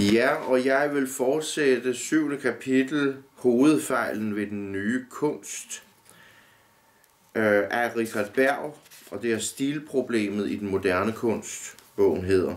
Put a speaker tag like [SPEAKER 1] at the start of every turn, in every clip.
[SPEAKER 1] Ja, og jeg vil fortsætte 7. kapitel, hovedfejlen ved den nye kunst, af Richard Berg, og det er stilproblemet i den moderne kunst, bogen hedder.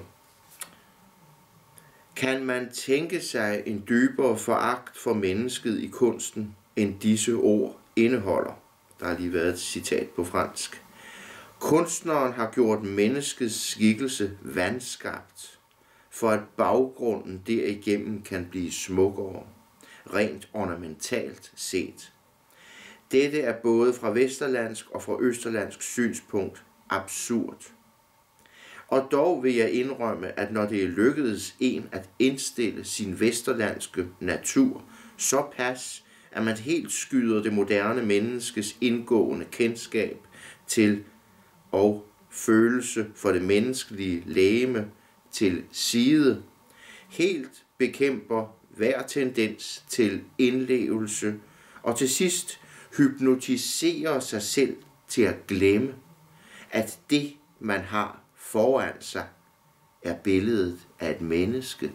[SPEAKER 1] Kan man tænke sig en dybere foragt for mennesket i kunsten, end disse ord indeholder? Der har lige været et citat på fransk. Kunstneren har gjort menneskets skikkelse vanskabt, for at baggrunden derigennem kan blive smukkere, rent ornamentalt set. Dette er både fra vesterlandsk og fra østerlandsk synspunkt absurd. Og dog vil jeg indrømme, at når det er lykkedes en at indstille sin vesterlandske natur så pas, at man helt skyder det moderne menneskes indgående kendskab til og følelse for det menneskelige legeme til side, helt bekæmper hver tendens til indlevelse og til sidst hypnotiserer sig selv til at glemme, at det, man har foran sig, er billedet af et menneske.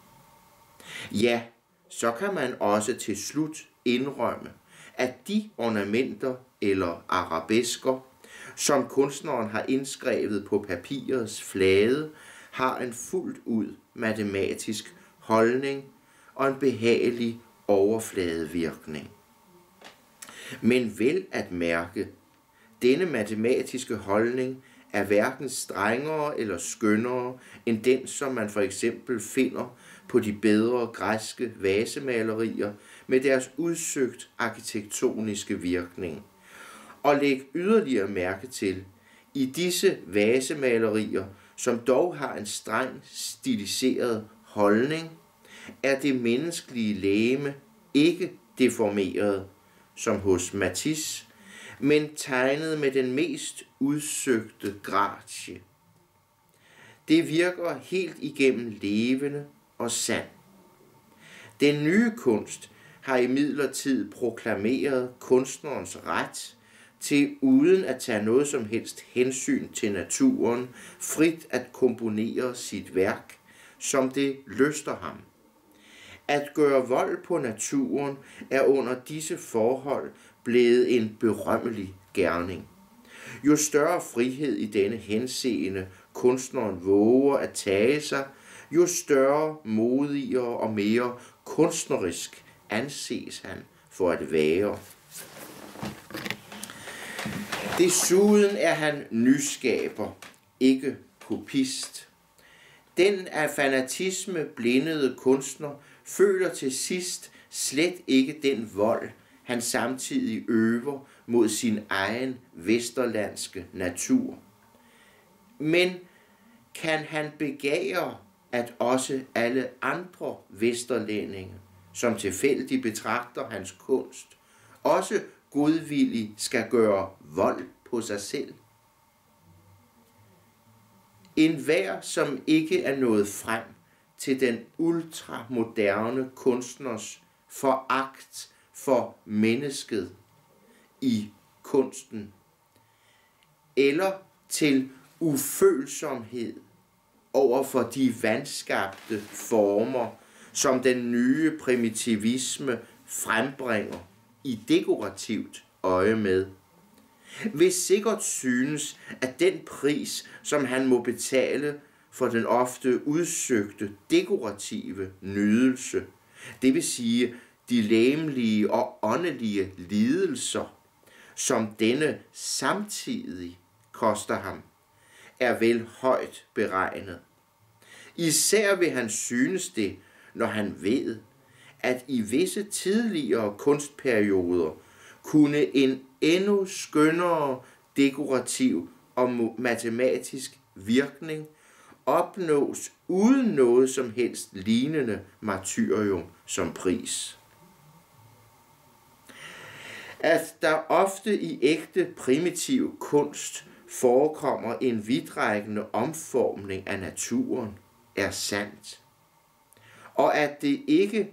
[SPEAKER 1] Ja, så kan man også til slut indrømme, at de ornamenter eller arabesker, som kunstneren har indskrevet på papirets flade, har en fuldt ud matematisk holdning og en behagelig overfladevirkning. Men vel at mærke, denne matematiske holdning er hverken strengere eller skønnere end den, som man for eksempel finder på de bedre græske vasemalerier med deres udsøgt arkitektoniske virkning. Og læg yderligere mærke til, i disse vasemalerier, som dog har en streng stiliseret holdning, er det menneskelige legeme ikke deformeret, som hos Matisse, men tegnet med den mest udsøgte gratie. Det virker helt igennem levende og sand. Den nye kunst har imidlertid proklameret kunstnerens ret til uden at tage noget som helst hensyn til naturen, frit at komponere sit værk, som det lyster ham. At gøre vold på naturen er under disse forhold blevet en berømmelig gerning. Jo større frihed i denne henseende kunstneren våger at tage sig, jo større, modigere og mere kunstnerisk anses han for at være. Desuden er han nyskaber, ikke kopist. Den af fanatisme blindede kunstner føler til sidst slet ikke den vold, han samtidig øver mod sin egen vesterlandske natur. Men kan han begære, at også alle andre vesterlændinge, som tilfældigt betragter hans kunst, også godvilligt skal gøre vold på sig selv? Enhver, som ikke er nået frem til den ultramoderne kunstners foragt for mennesket i kunsten, eller til ufølsomhed over for de vanskabte former, som den nye primitivisme frembringer i dekorativt øje med, vil sikkert synes, at den pris, som han må betale for den ofte udsøgte dekorative nydelse, det vil sige de legemlige og åndelige lidelser, som denne samtidig koster ham, er vel højt beregnet. Især vil han synes det, når han ved, at i visse tidligere kunstperioder kunne en endnu skønnere dekorativ og matematisk virkning opnås uden noget som helst lignende martyrium som pris. At der ofte i ægte primitiv kunst forekommer en vidtrækkende omformning af naturen, er sandt. Og at det ikke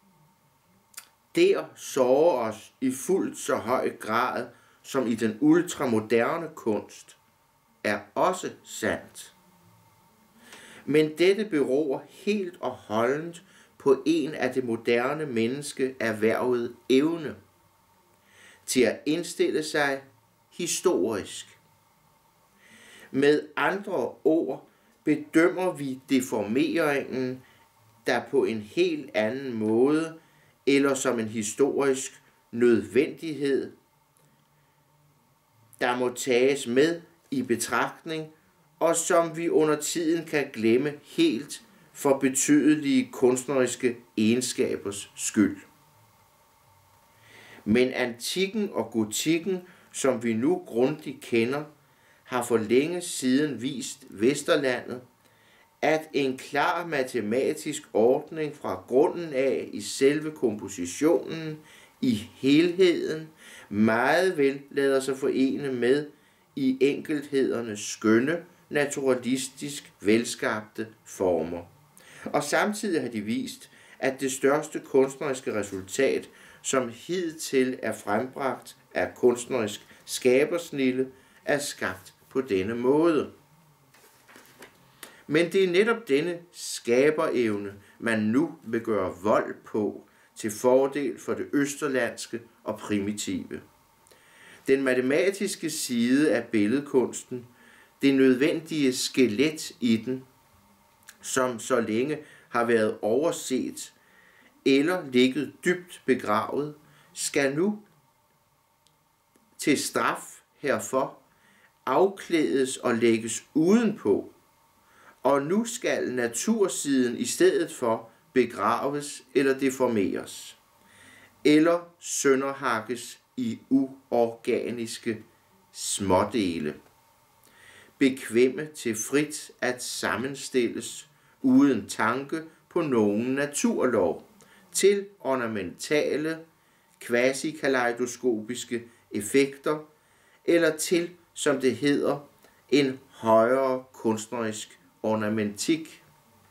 [SPEAKER 1] der sårer os i fuldt så høj grad som i den ultramoderne kunst, er også sandt. Men dette beror helt og holdent på en af det moderne menneske erhvervet evne til at indstille sig historisk. Med andre ord bedømmer vi deformeringen, der på en helt anden måde eller som en historisk nødvendighed, der må tages med i betragtning, og som vi under tiden kan glemme helt for betydelige kunstneriske egenskabers skyld. Men antikken og gotikken, som vi nu grundigt kender, har for længe siden vist Vesterlandet, at en klar matematisk ordning fra grunden af i selve kompositionen, i helheden, meget vel lader sig forene med i enkelthedernes skønne, naturalistisk velskabte former. Og samtidig har de vist, at det største kunstneriske resultat, som hidtil er frembragt af kunstnerisk skabersnilde, er skabt på denne måde. Men det er netop denne skaberevne, man nu vil gøre vold på til fordel for det østerlandske og primitive. Den matematiske side af billedkunsten, det nødvendige skelet i den, som så længe har været overset eller ligget dybt begravet, skal nu til straf herfor afklædes og lægges udenpå, og nu skal natursiden i stedet for begraves eller deformeres, eller sønderhakkes i uorganiske smådele, bekvemme til frit at sammenstilles uden tanke på nogen naturlov, til ornamentale, kvasikaleidoskopiske effekter, eller til, som det hedder, en højere kunstnerisk ornamentik.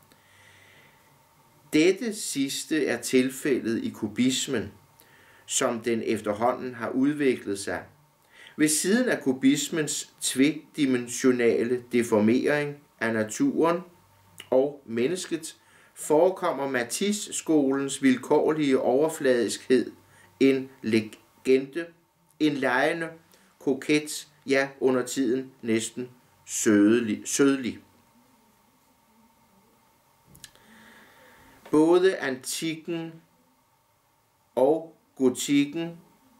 [SPEAKER 1] Dette sidste er tilfældet i kubismen, som den efterhånden har udviklet sig. Ved siden af kubismens tvedimensionale deformering af naturen og mennesket, forekommer Matisse-skolens vilkårlige overfladiskhed en legende, en legende, koket, ja under tiden næsten sødlig. Både antikken og gotikken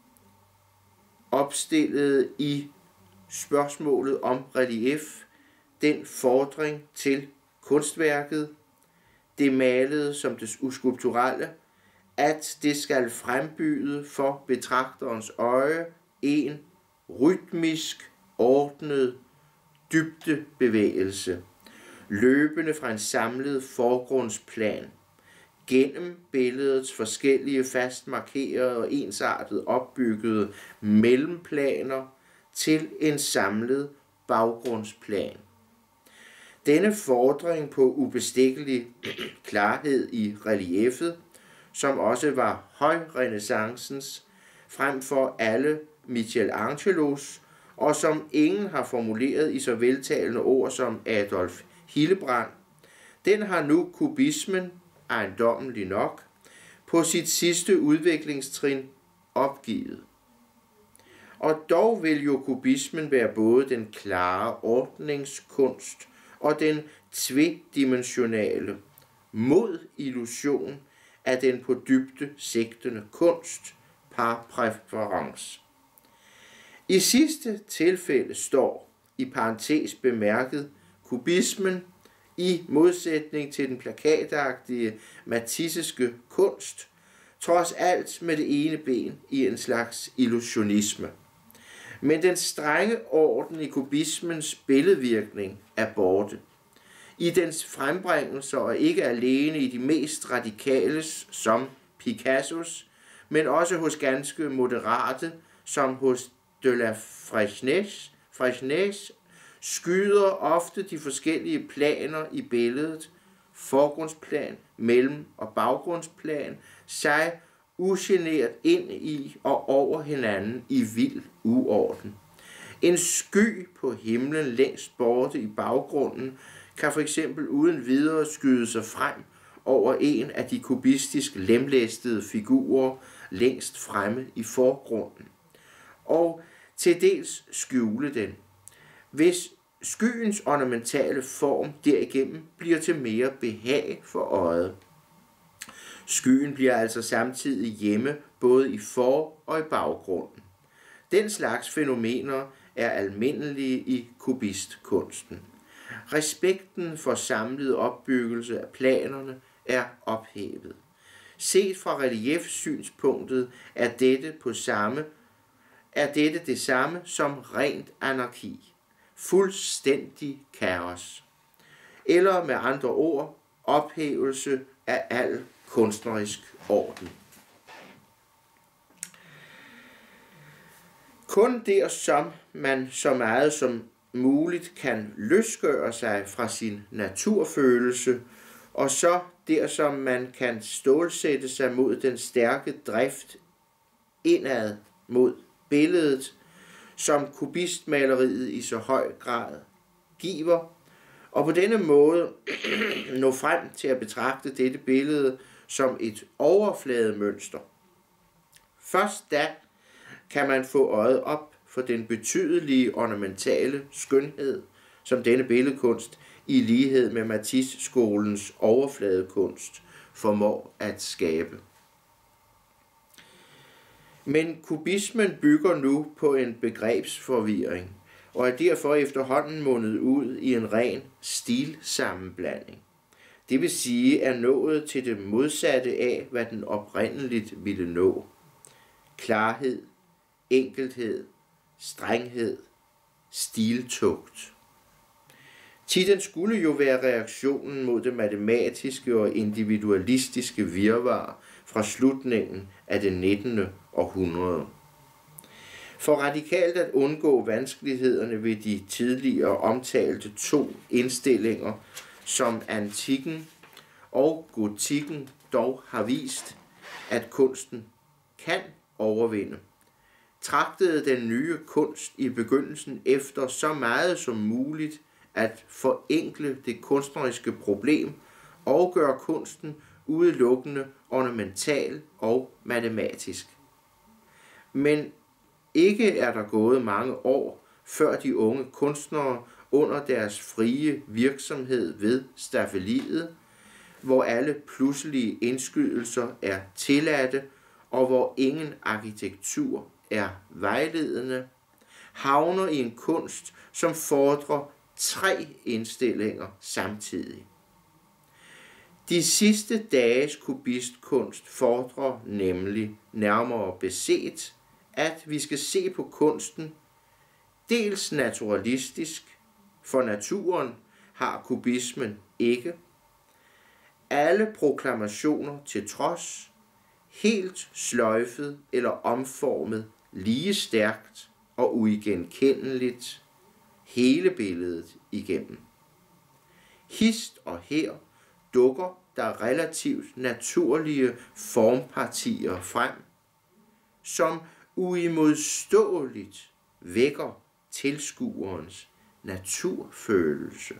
[SPEAKER 1] opstillede i spørgsmålet om relief den fordring til kunstværket, det malede som det uskulpturelle, at det skal frembyde for betragterens øje en rytmisk, ordnet dybdebevægelse, løbende fra en samlet forgrundsplan, gennem billedets forskellige fast markerede og ensartet opbyggede mellemplaner til en samlet baggrundsplan. Denne fordring på ubestikkelig klarhed i relieffet, som også var højrenæssancens frem for alle Michelangelos, og som ingen har formuleret i så veltalende ord som Adolf Hillebrand, den har nu kubismen, ejendommelig nok, på sit sidste udviklingstrin opgivet. Og dog vil jo kubismen være både den klare ordningskunst og den tvedimensionale mod illusion af den på dybde sigtende kunst par præference. I sidste tilfælde står, i parentes bemærket, kubismen i modsætning til den plakatagtige matisseske kunst, trods alt med det ene ben i en slags illusionisme. Men den strenge orden i kubismens billedvirkning er borte. I dens frembringelser og ikke alene i de mest radikales som Picassos, men også hos ganske moderate som hos de la Fresnais, skyder ofte de forskellige planer i billedet, forgrundsplan, mellem- og baggrundsplan, sig ugenert ind i og over hinanden i vild uorden. En sky på himlen længst borte i baggrunden kan for eksempel uden videre skyde sig frem over en af de kubistisk lemlæstede figurer længst fremme i forgrunden, og til dels skjule den, hvis skyens ornamentale form derigennem bliver til mere behag for øjet. Skyen bliver altså samtidig hjemme både i for- og i baggrunden. Den slags fænomener er almindelige i kubistkunsten. Respekten for samlet opbyggelse af planerne er ophævet. Set fra reliefsynspunktet er dette det samme som rent anarki, fuldstændig kaos, eller med andre ord ophævelse af al kunstnerisk orden. Kun der som man så meget som muligt kan løsgøre sig fra sin naturfølelse, og så der som man kan stålsætte sig mod den stærke drift indad mod billedet, som kubistmaleriet i så høj grad giver, og på denne måde nå frem til at betragte dette billede som et overflademønster. Først da kan man få øjet op for den betydelige ornamentale skønhed, som denne billedkunst i lighed med Matisse-skolens overfladekunst formår at skabe. Men kubismen bygger nu på en begrebsforvirring, og er derfor efterhånden mundet ud i en ren stilsammenblanding. Det vil sige, er nået til det modsatte af, hvad den oprindeligt ville nå. Klarhed, enkelhed, strenghed, stiltugt. Den skulle jo være reaktionen mod det matematiske og individualistiske virvar fra slutningen af det 19. århundrede. For radikalt at undgå vanskelighederne ved de tidligere omtalte to indstillinger, som antikken og gotikken dog har vist, at kunsten kan overvinde, tragtede den nye kunst i begyndelsen efter så meget som muligt at forenkle det kunstneriske problem og gøre kunsten udelukkende ornamental og matematisk. Men ikke er der gået mange år, før de unge kunstnere under deres frie virksomhed ved staffeliet, hvor alle pludselige indskydelser er tilladte, og hvor ingen arkitektur er vejledende, havner i en kunst, som fordrer 3 indstillinger samtidig. De sidste dages kubistkunst fordrer nemlig nærmere beset, at vi skal se på kunsten dels naturalistisk, for naturen har kubismen ikke, alle proklamationer til trods, helt sløjfet eller omformet lige stærkt og uigenkendeligt hele billedet igennem. Hist og her dukker der relativt naturlige formpartier frem, som uimodståeligt vækker tilskuerens naturfølelse.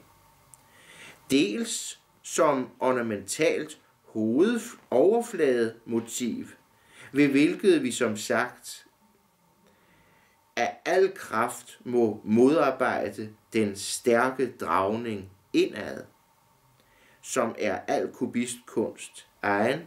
[SPEAKER 1] Dels som ornamentalt hovedoverflademotiv, ved hvilket vi som sagt af al kraft må modarbejde den stærke dragning indad, som er al kubistkunst egen.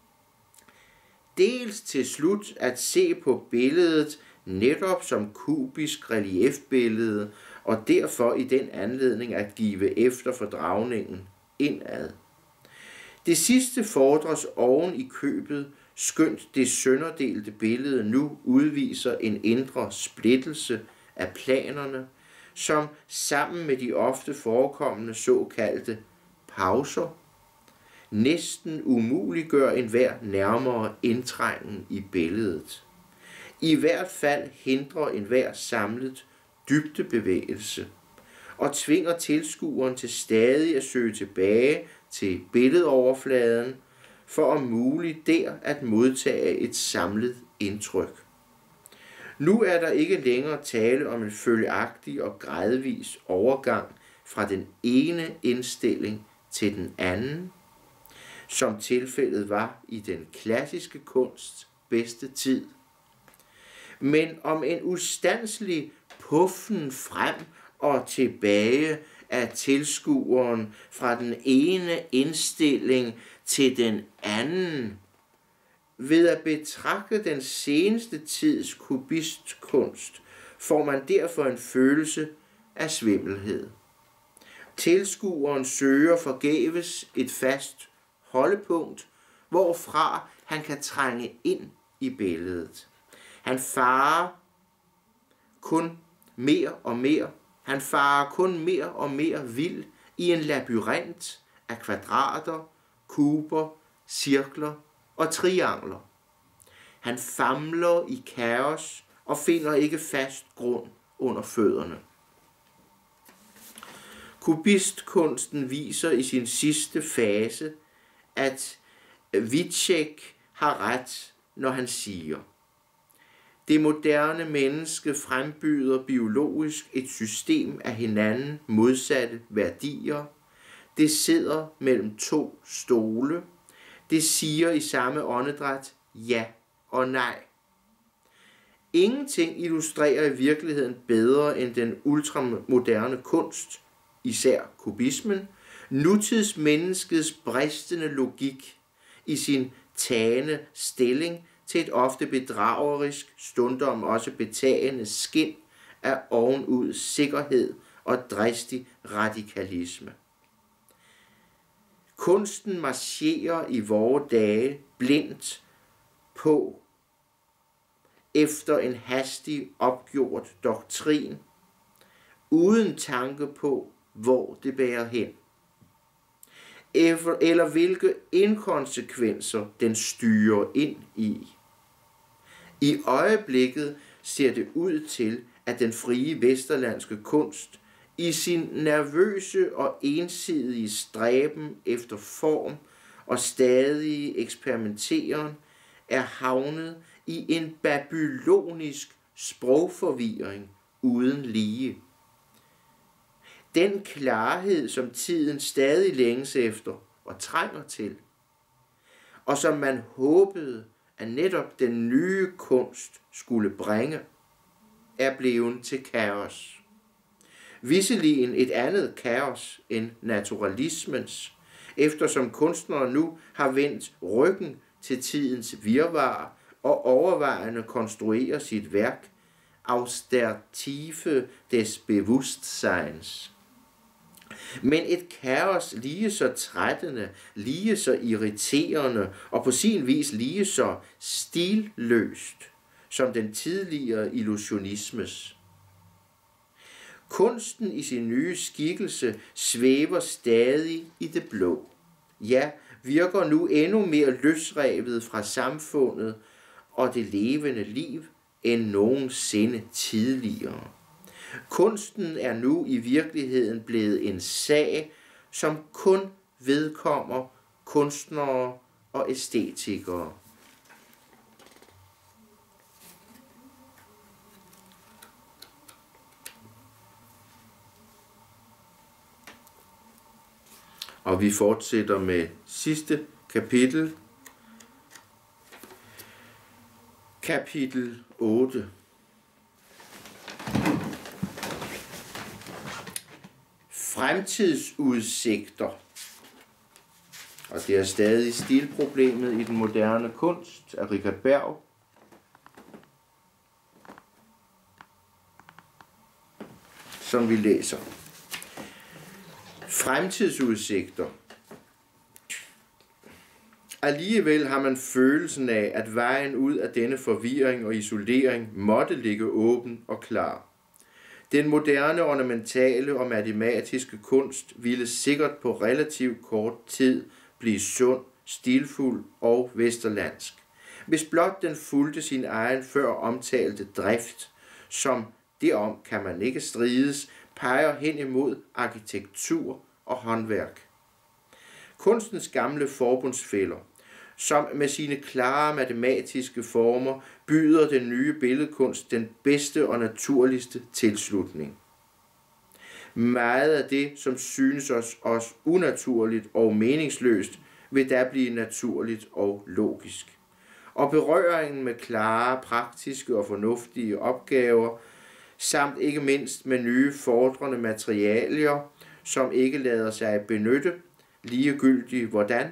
[SPEAKER 1] Dels til slut at se på billedet netop som kubisk reliefbillede, og derfor i den anledning at give efter for dragningen indad. Det sidste fordres oven i købet, skønt det sønderdelte billede nu udviser en indre splittelse af planerne, som sammen med de ofte forekommende såkaldte pauser næsten umuliggør enhver nærmere indtrængen i billedet. I hvert fald hindrer enhver samlet dybdebevægelse og tvinger tilskueren til stadig at søge tilbage til billedoverfladen for om muligt der at modtage et samlet indtryk. Nu er der ikke længere tale om en følgeagtig og gradvis overgang fra den ene indstilling til den anden, som tilfældet var i den klassiske kunsts bedste tid, men om en ustandelig puffen frem og tilbage af tilskueren fra den ene indstilling til den anden. Ved at betragte den seneste tids kubistkunst får man derfor en følelse af svimmelhed. Tilskueren søger forgæves et fast holdepunkt, hvorfra han kan trænge ind i billedet. Han farer kun mere og mere vild i en labyrint af kvadrater, kuber, cirkler og triangler. Han famler i kaos og finder ikke fast grund under fødderne. Kubistkunsten viser i sin sidste fase, at Witschek har ret, når han siger: det moderne menneske frembyder biologisk et system af hinanden modsatte værdier. Det sidder mellem to stole. Det siger i samme åndedræt ja og nej. Ingenting illustrerer i virkeligheden bedre end den ultramoderne kunst, især kubismen, nutidsmenneskets bristende logik i sin tagende stilling til et ofte bedragerisk, stundom også betagende skind af ovenud sikkerhed og dristig radikalisme. Kunsten marcherer i vore dage blindt på efter en hastig opgjort doktrin, uden tanke på, hvor det bærer hen, eller hvilke inkonsekvenser den styrer ind i. I øjeblikket ser det ud til, at den frie vesterlandske kunst i sin nervøse og ensidige stræben efter form og stadige eksperimenteren er havnet i en babylonisk sprogforvirring uden lige. Den klarhed, som tiden stadig længes efter og trænger til, og som man håbede, at netop den nye kunst skulle bringe, er blevet til kaos. Visserligen et andet kaos end naturalismens, eftersom kunstnere nu har vendt ryggen til tidens virvar og overvejende konstruerer sit værk aus der Tiefe des Bewusstseins. Men et kaos lige så trættende, lige så irriterende og på sin vis lige så stilløst som den tidligere illusionismes. Kunsten i sin nye skikkelse svæver stadig i det blå. Ja, virker nu endnu mere løsrevet fra samfundet og det levende liv end nogensinde tidligere. Kunsten er nu i virkeligheden blevet en sag, som kun vedkommer kunstnere og æstetikere. Og vi fortsætter med sidste kapitel. Kapitel 8. Fremtidsudsigter. Og det er stadig stilproblemet i den moderne kunst af Richard Berg. Som vi læser. Fremtidsudsigter. Alligevel har man følelsen af, at vejen ud af denne forvirring og isolering måtte ligge åben og klar. Den moderne ornamentale og matematiske kunst ville sikkert på relativt kort tid blive sund, stilfuld og vesterlandsk, hvis blot den fulgte sin egen før omtalte drift, som derom kan man ikke strides, peger hen imod arkitektur og håndværk. Kunstens gamle forbundsfæller, som med sine klare matematiske former byder den nye billedkunst den bedste og naturligste tilslutning. Meget af det, som synes os unaturligt og meningsløst, vil da blive naturligt og logisk. Og berøringen med klare, praktiske og fornuftige opgaver, samt ikke mindst med nye fordrende materialer, som ikke lader sig benytte, ligegyldigt hvordan,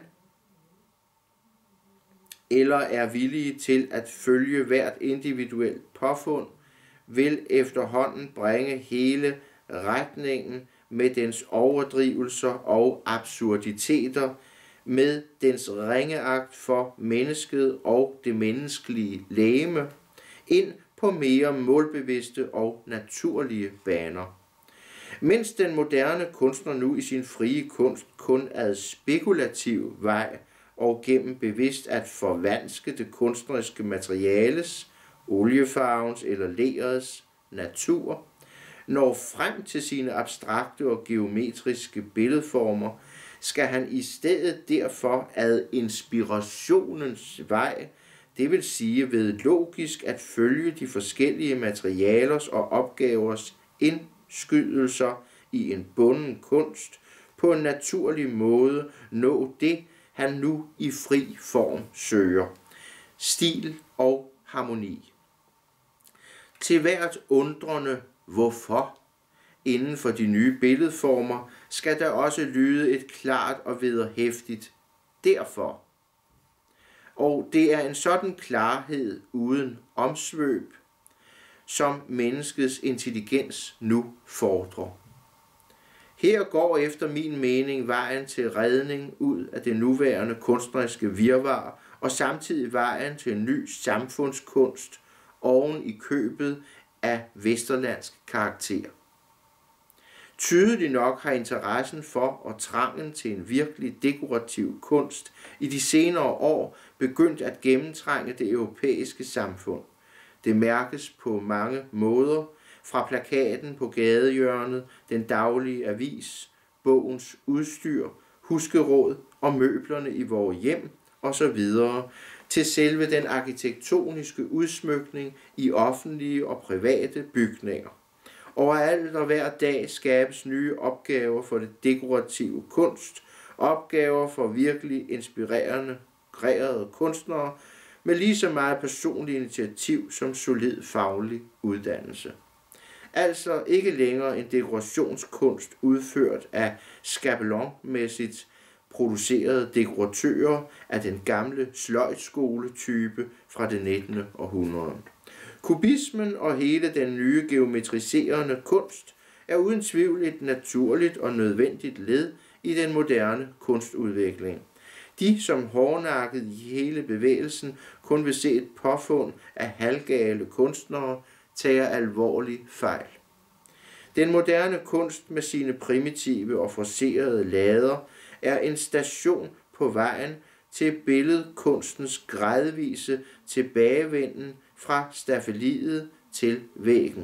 [SPEAKER 1] eller er villige til at følge hvert individuelt påfund, vil efterhånden bringe hele retningen med dens overdrivelser og absurditeter, med dens ringeagt for mennesket og det menneskelige legeme, ind på mere målbevidste og naturlige baner. Mens den moderne kunstner nu i sin frie kunst kun ad spekulativ vej og gennem bevidst at forvanske det kunstneriske materiales, oliefarvens eller lerets natur, når frem til sine abstrakte og geometriske billedformer, skal han i stedet derfor ad inspirationens vej, det vil sige ved logisk at følge de forskellige materialers og opgavers indskydelser i en bunden kunst, på en naturlig måde nå det, han nu i fri form søger. Stil og harmoni. Til hvert undrende hvorfor inden for de nye billedformer skal der også lyde et klart og vederhæftigt derfor. Og det er en sådan klarhed uden omsvøb, som menneskets intelligens nu fordrer. Her går efter min mening vejen til redning ud af det nuværende kunstneriske virvar, og samtidig vejen til en ny samfundskunst oven i købet af vesterlandsk karakter. Tydeligt nok har interessen for og trangen til en virkelig dekorativ kunst i de senere år begyndt at gennemtrænge det europæiske samfund. Det mærkes på mange måder, fra plakaten på gadehjørnet, den daglige avis, bogens udstyr, huskeråd og møblerne i vores hjem osv., til selve den arkitektoniske udsmykning i offentlige og private bygninger. Overalt og hver dag skabes nye opgaver for det dekorative kunst, opgaver for virkelig inspirerende, kreerede kunstnere, med lige så meget personlig initiativ som solid faglig uddannelse. Altså ikke længere en dekorationskunst udført af skabelonmæssigt producerede dekoratører af den gamle sløjdskole-type fra det 19. århundrede. Kubismen og hele den nye geometriserende kunst er uden tvivl et naturligt og nødvendigt led i den moderne kunstudvikling. De, som hårdnakket i hele bevægelsen, kun vil se et påfund af halvgale kunstnere, tager alvorlig fejl. Den moderne kunst med sine primitive og forcerede lader er en station på vejen til billedkunstens gradvise tilbagevenden fra staffeliet til væggen.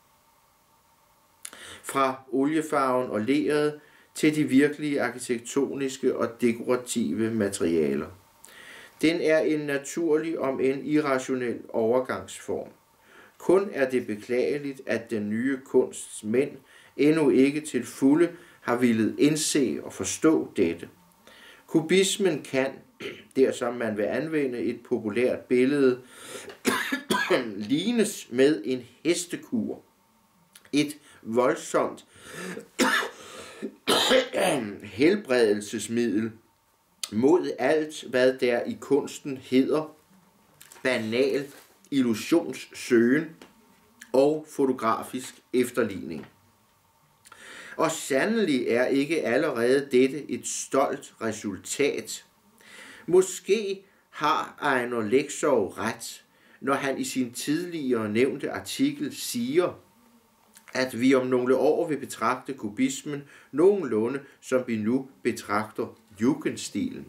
[SPEAKER 1] Fra oliefarven og leret til de virkelige arkitektoniske og dekorative materialer. Den er en naturlig, om end irrationel overgangsform. Kun er det beklageligt, at den nye kunsts mænd endnu ikke til fulde har villet indse og forstå dette. Kubismen kan, der som man vil anvende et populært billede, lignes med en hestekur. Et voldsomt helbredelsesmiddel mod alt, hvad der i kunsten hedder banal illusionssøgen og fotografisk efterligning. Og sandelig er ikke allerede dette et stolt resultat. Måske har Einar Lexow ret, når han i sin tidligere nævnte artikel siger, at vi om nogle år vil betragte kubismen nogenlunde, som vi nu betragter Jugendstilen.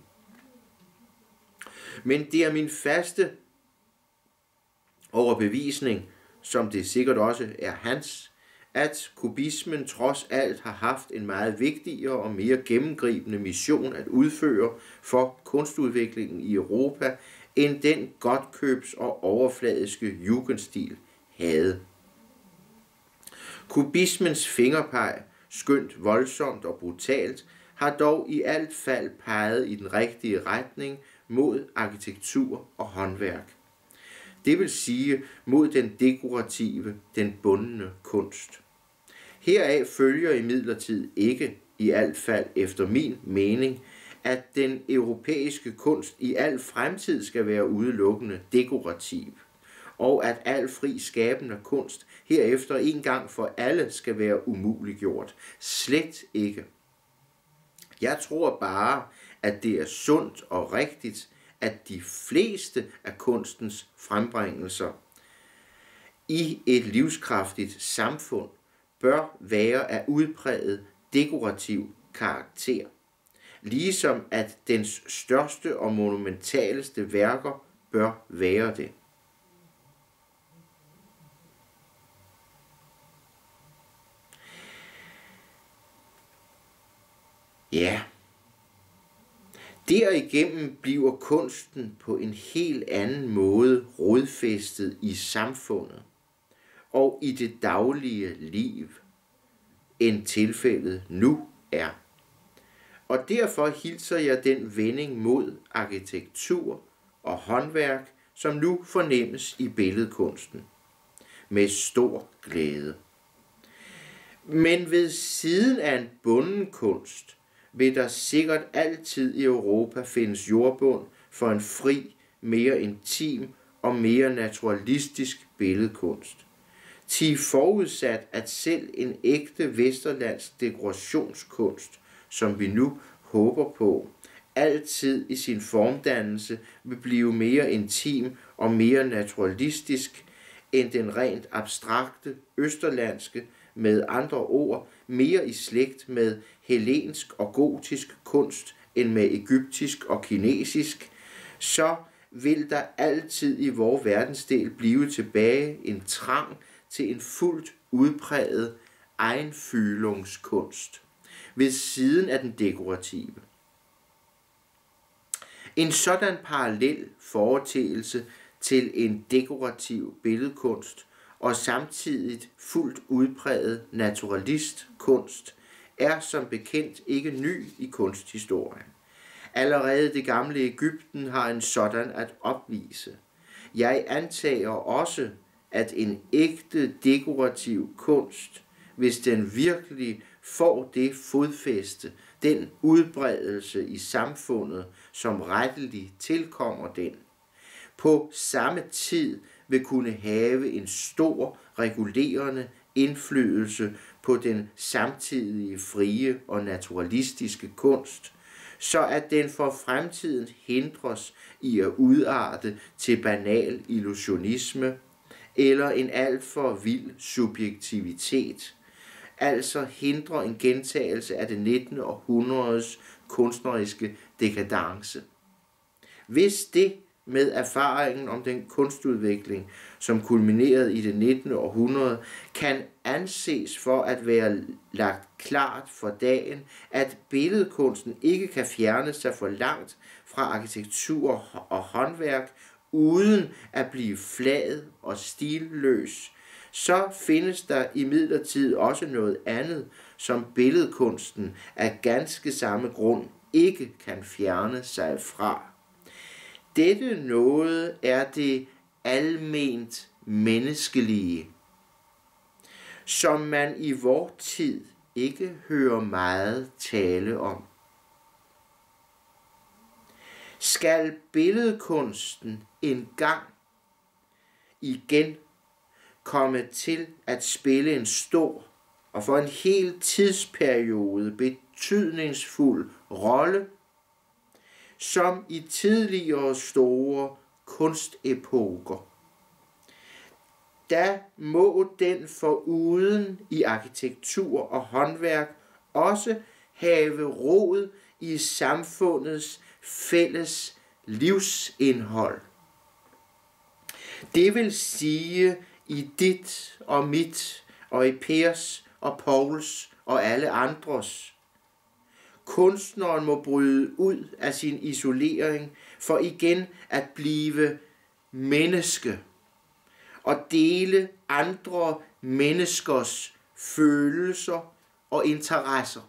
[SPEAKER 1] Men det er min faste overbevisning, som det sikkert også er hans, at kubismen trods alt har haft en meget vigtigere og mere gennemgribende mission at udføre for kunstudviklingen i Europa, end den godtkøbs- og overfladiske Jugendstil havde. Kubismens fingerpeg skønt voldsomt og brutalt, har dog i alt fald peget i den rigtige retning mod arkitektur og håndværk. Det vil sige mod den dekorative, den bundne kunst. Heraf følger imidlertid ikke, i alt fald efter min mening, at den europæiske kunst i al fremtid skal være udelukkende dekorativ, og at al fri skabende kunst herefter en gang for alle skal være umuliggjort. Slet ikke. Jeg tror bare, at det er sundt og rigtigt, at de fleste af kunstens frembringelser i et livskraftigt samfund bør være af udpræget dekorativ karakter, ligesom at dens største og monumentaleste værker bør være det. Ja, derigennem bliver kunsten på en helt anden måde rodfæstet i samfundet og i det daglige liv, end tilfældet nu er. Og derfor hilser jeg den vending mod arkitektur og håndværk, som nu fornemmes i billedkunsten, med stor glæde. Men ved siden af en bunden kunst vil der sikkert altid i Europa findes jordbund for en fri, mere intim og mere naturalistisk billedkunst. Forudsat at selv en ægte vesterlandsk dekorationskunst, som vi nu håber på, altid i sin formdannelse vil blive mere intim og mere naturalistisk end den rent abstrakte østerlandske, med andre ord mere i slægt med hellensk og gotisk kunst end med egyptisk og kinesisk, så vil der altid i vores verdensdel blive tilbage en trang til en fuldt udpræget egenfylungskunst ved siden af den dekorative. En sådan parallel foreteelse til en dekorativ billedkunst og samtidigt fuldt udpræget naturalistkunst er som bekendt ikke ny i kunsthistorien. Allerede det gamle Egypten har en sådan at opvise. Jeg antager også, at en ægte dekorativ kunst, hvis den virkelig får det fodfæste, den udbredelse i samfundet, som retteligt tilkommer den, på samme tid vil kunne have en stor regulerende indflydelse på den samtidige frie og naturalistiske kunst, så at den for fremtiden hindres i at udarte til banal illusionisme eller en alt for vild subjektivitet, altså hindrer en gentagelse af det 19. århundredes kunstneriske dekadence. Hvis det med erfaringen om den kunstudvikling, som kulminerede i det 19. århundrede, kan anses for at være lagt klart for dagen, at billedkunsten ikke kan fjerne sig for langt fra arkitektur og håndværk, uden at blive flad og stilløs, så findes der imidlertid også noget andet, som billedkunsten af ganske samme grund ikke kan fjerne sig fra. Dette noget er det alment menneskelige, som man i vor tid ikke hører meget tale om. Skal billedkunsten engang igen komme til at spille en stor og for en hel tidsperiode betydningsfuld rolle, som i tidligere store kunstepoker, da må den foruden i arkitektur og håndværk også have rod i samfundets fælles livsindhold. Det vil sige i dit og mit og i Pers og Pauls og alle andres. Kunstneren må bryde ud af sin isolering for igen at blive menneske og dele andre menneskers følelser og interesser.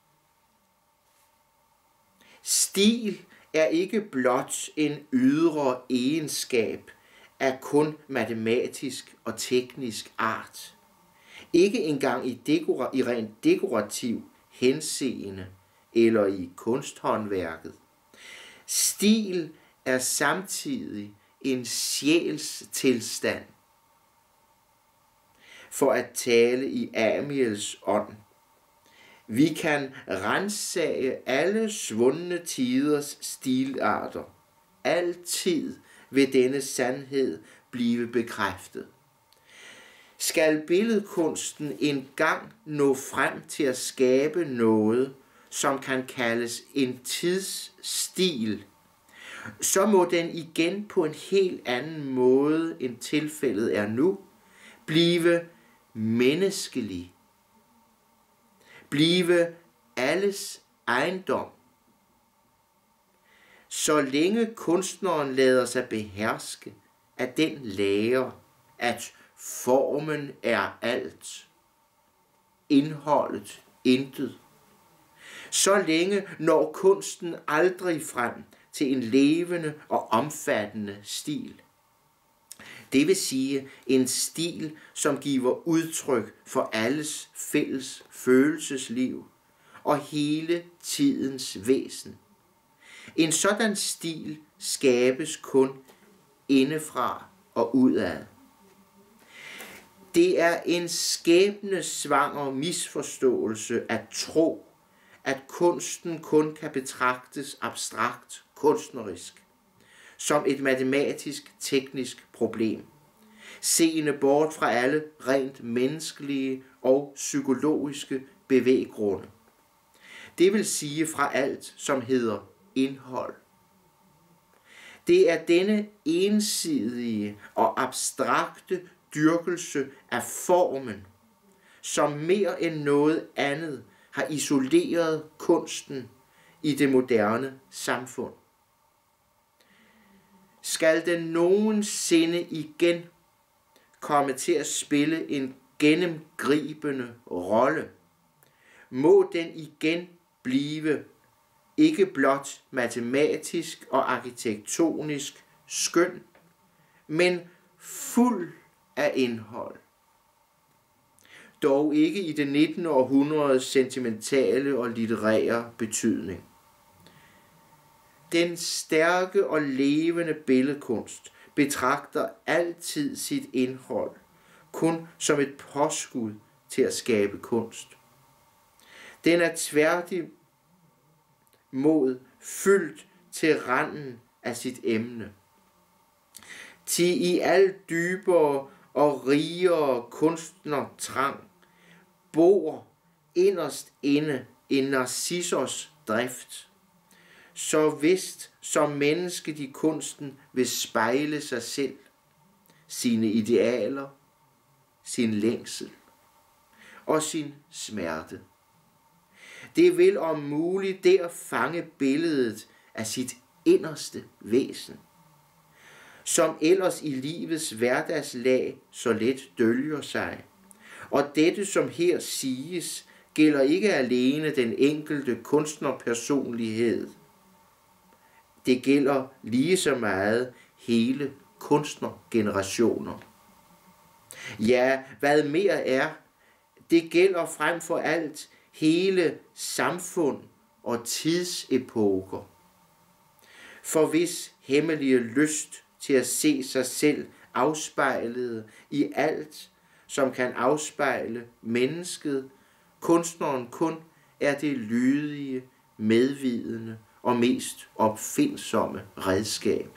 [SPEAKER 1] Stil er ikke blot en ydre egenskab af kun matematisk og teknisk art. Ikke engang i rent dekorativ henseende eller i kunsthåndværket. Stil er samtidig en sjælstilstand. For at tale i Amiels ånd. Vi kan ransage alle svundne tiders stilarter. Altid vil denne sandhed blive bekræftet. Skal billedkunsten engang nå frem til at skabe noget, som kan kaldes en tidsstil, så må den igen på en helt anden måde, end tilfældet er nu, blive menneskelig. Blive alles ejendom. Så længe kunstneren lader sig beherske af den lære, at formen er alt, indholdet intet, så længe når kunsten aldrig frem til en levende og omfattende stil. Det vil sige en stil, som giver udtryk for alles fælles følelsesliv og hele tidens væsen. En sådan stil skabes kun indefra og udad. Det er en skæbnesvanger misforståelse at tro, at kunsten kun kan betragtes abstrakt kunstnerisk, som et matematisk teknisk problem, seende bort fra alle rent menneskelige og psykologiske bevæggrunde. Det vil sige fra alt, som hedder indhold. Det er denne ensidige og abstrakte dyrkelse af formen, som mere end noget andet har isoleret kunsten i det moderne samfund. Skal den nogensinde igen komme til at spille en gennemgribende rolle, må den igen blive ikke blot matematisk og arkitektonisk skøn, men fuld af indhold. Dog ikke i det 19. århundredes sentimentale og litterære betydning. Den stærke og levende billedkunst betragter altid sit indhold kun som et påskud til at skabe kunst. Den er tværtimod fyldt til randen af sit emne. Til i alt dybere og rigere kunstnertrang bor inderst inde en Narcissos drift, så vist som mennesket i kunsten vil spejle sig selv, sine idealer, sin længsel og sin smerte. Det vil om muligt der fange billedet af sit inderste væsen, som ellers i livets hverdagslag så let dølger sig. Og dette, som her siges, gælder ikke alene den enkelte kunstnerpersonlighed. Det gælder lige så meget hele kunstnergenerationer. Ja, hvad mere er, det gælder frem for alt hele samfund og tidsepoker. For hvis hemmelige lyst til at se sig selv afspejlet i alt, som kan afspejle mennesket, kunstneren kun er det lydige, medvidende og mest opfindsomme redskab.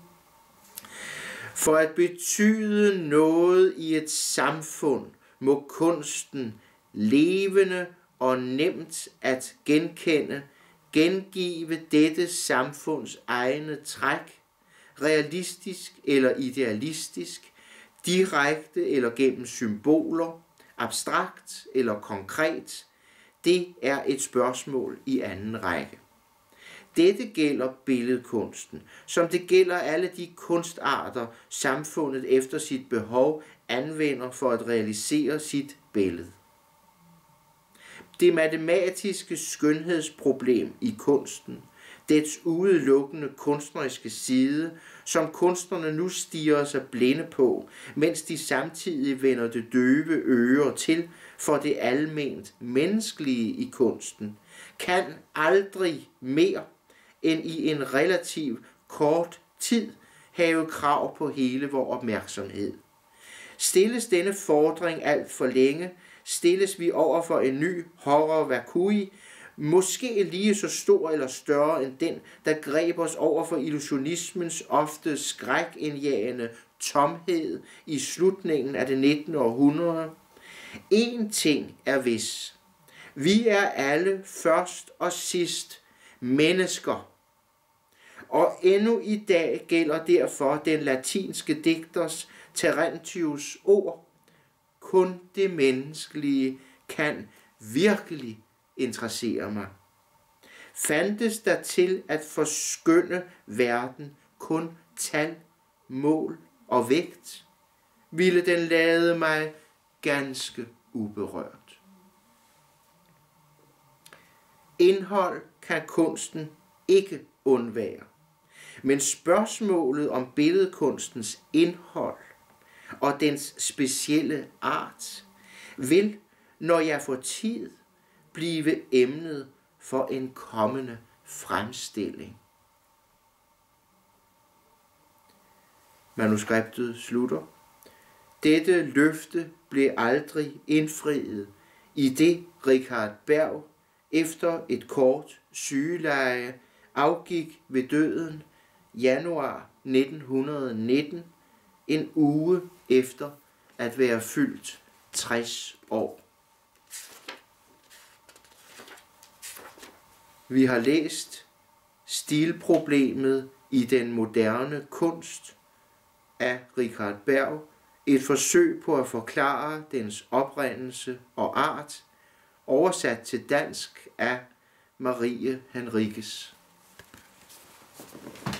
[SPEAKER 1] For at betyde noget i et samfund, må kunsten levende og nemt at gengive dette samfunds egne træk, realistisk eller idealistisk, direkte eller gennem symboler, abstrakt eller konkret. Det er et spørgsmål i anden række. Dette gælder billedkunsten, som det gælder alle de kunstarter, samfundet efter sit behov anvender for at realisere sit billede. Det matematiske skønhedsproblem i kunsten, dets udelukkende kunstneriske side, som kunstnerne nu stirrer sig blinde på, mens de samtidig vender det døve øre til for det alment menneskelige i kunsten, kan aldrig mere end i en relativt kort tid have krav på hele vores opmærksomhed. Stilles denne fordring alt for længe, stilles vi over for en ny horror vacui, måske lige så stor eller større end den, der greb os over for illusionismens ofte skrækindjagende tomhed i slutningen af det 19. århundrede. En ting er vis. Vi er alle først og sidst mennesker. Og endnu i dag gælder derfor den latinske digters Terentius ord: kun det menneskelige kan virkelig interessere mig. Fandtes der til at forskønne verden kun tal, mål og vægt, ville den lade mig ganske uberørt. Indhold kan kunsten ikke undvære, men spørgsmålet om billedkunstens indhold og dens specielle art vil, når jeg får tid, blive emnet for en kommende fremstilling. Manuskriptet slutter. Dette løfte blev aldrig indfriet, i det Richard Berg efter et kort sygeleje afgik ved døden januar 1919, en uge efter at være fyldt 60 år. Vi har læst Stilproblemet i den moderne kunst af Richard Berg, et forsøg på at forklare dens oprindelse og art, oversat til dansk af Marie Henriques.